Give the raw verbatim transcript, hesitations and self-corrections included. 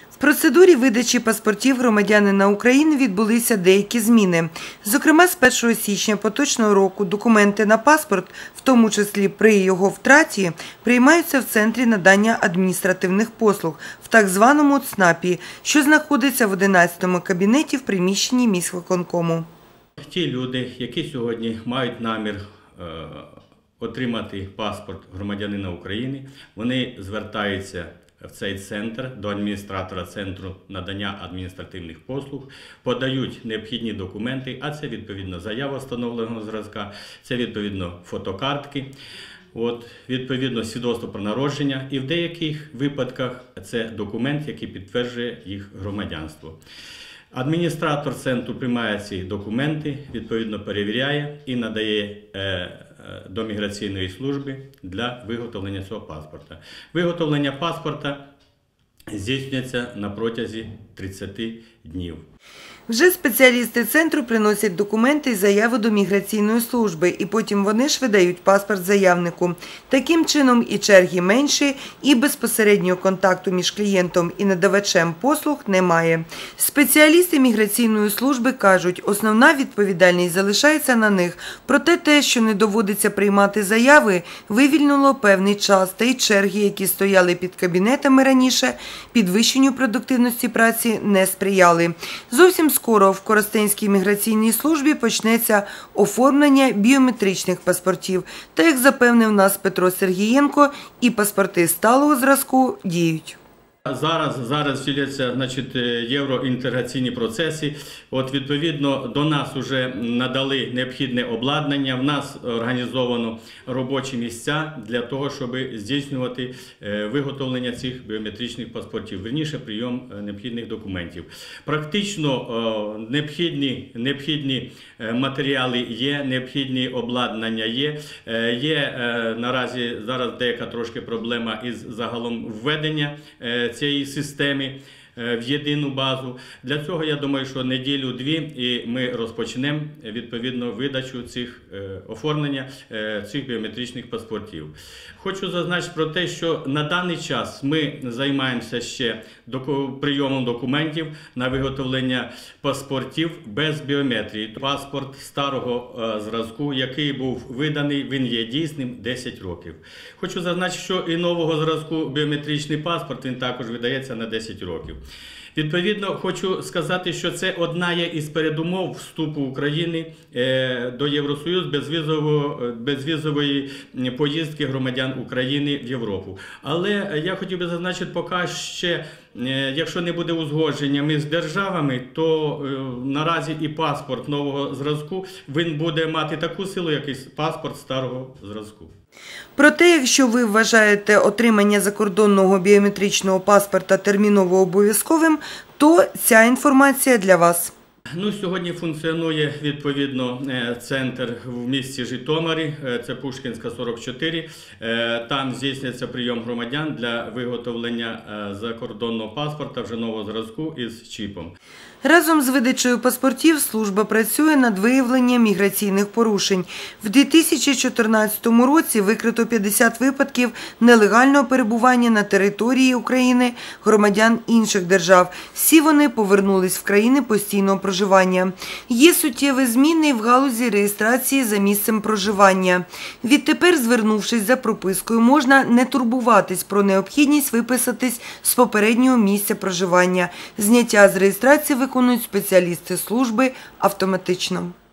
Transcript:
В процедурі видачі паспортів громадянина України відбулися деякі зміни. Зокрема, з першого січня поточного року документи на паспорт, в тому числі при його втраті, приймаються в Центрі надання адміністративних послуг, в так званому ЦНАПі, що знаходиться в одинадцятому кабінеті в приміщенні міськвиконкому. Ті люди, які сьогодні мають намір е отримати паспорт громадянина України, вони звертаються в цей центр, до адміністратора Центру надання адміністративних послуг, подають необхідні документи, а це відповідно заява встановленого зразка, це відповідно фотокартки, от, відповідно свідоцтво про народження і в деяких випадках це документ, який підтверджує їх громадянство. Адміністратор центру приймає ці документи, відповідно перевіряє і надає е, до міграційної служби для виготовлення цього паспорта. Виготовлення паспорта здійснюється на протязі тридцяти днів. Вже спеціалісти центру приносять документи і заяви до міграційної служби, і потім вони ж видають паспорт заявнику. Таким чином і черги менші, і безпосереднього контакту між клієнтом і надавачем послуг немає. Спеціалісти міграційної служби кажуть, основна відповідальність залишається на них. Проте те, що не доводиться приймати заяви, вивільнило певний час, та й черги, які стояли під кабінетами раніше, підвищенню продуктивності праці не сприяли. Зовсім скоро в Коростенській міграційній службі почнеться оформлення біометричних паспортів. Та, як запевнив нас Петро Сергієнко, і паспорти сталого зразку діють. Зараз, зараз втіляться, значить, євроінтеграційні процеси. От, відповідно, до нас вже надали необхідне обладнання, в нас організовано робочі місця для того, щоб здійснювати виготовлення цих біометричних паспортів, вірніше прийом необхідних документів. Практично необхідні, необхідні матеріали є, необхідні обладнання є. Є наразі зараз деяка трошки проблема із загалом введення цієї системи в єдину базу. Для цього, я думаю, що неділю-дві і ми розпочнемо відповідно видачу цих оформлення цих біометричних паспортів. Хочу зазначити про те, що на даний час ми займаємося ще прийомом документів на виготовлення паспортів без біометрії. Паспорт старого зразку, який був виданий, він є дійсним десять років. Хочу зазначити, що і нового зразку біометричний паспорт, він також видається на десять років. Відповідно, хочу сказати, що це одна є із передумов вступу України до Євросоюзу безвізової поїздки громадян України в Європу. Але я хотів би зазначити, поки ще, якщо не буде узгодження між державами, то наразі і паспорт нового зразку, він буде мати таку силу, як і паспорт старого зразку. Проте, якщо ви вважаєте отримання закордонного біометричного паспорта терміново обов'язковим, то ця інформація для вас. Ну, сьогодні функціонує, відповідно, центр в місті Житомирі, це Пушкінська, сорок чотири. Там здійснюється прийом громадян для виготовлення закордонного паспорта вже нового зразку із чіпом. Разом з видачею паспортів служба працює над виявленням міграційних порушень. В дві тисячі чотирнадцятому році викрито п'ятдесят випадків нелегального перебування на території України громадян інших держав. Всі вони повернулись в країни постійного проживання. Є суттєві зміни в галузі реєстрації за місцем проживання. Відтепер, звернувшись за пропискою, можна не турбуватись про необхідність виписатись з попереднього місця проживання. Зняття з реєстрації виконують спеціалісти служби автоматично.